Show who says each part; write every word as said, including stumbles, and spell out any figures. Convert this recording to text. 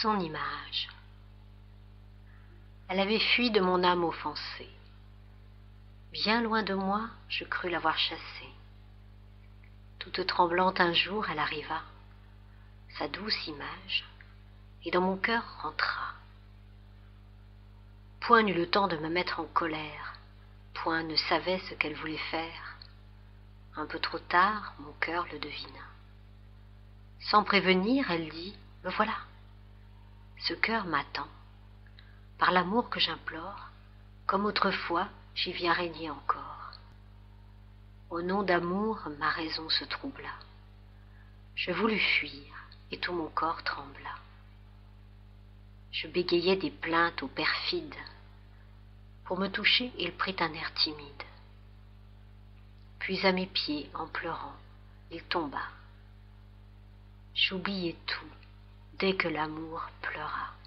Speaker 1: son image. Elle avait fui de mon âme offensée. Bien loin de moi, je crus l'avoir chassée. Toute tremblante un jour, elle arriva, sa douce image, et dans mon cœur rentra. Point n'eut le temps de me mettre en colère, point ne savait ce qu'elle voulait faire. Un peu trop tard, mon cœur le devina. Sans prévenir, elle dit, me voilà. Ce cœur m'attend. Par l'amour que j'implore, comme autrefois, j'y viens régner encore. Au nom d'amour, ma raison se troubla. Je voulus fuir, et tout mon corps trembla. Je bégayais des plaintes au perfide. Pour me toucher, il prit un air timide. Puis à mes pieds, en pleurant, il tomba. J'oubliai tout dès que l'amour pleura.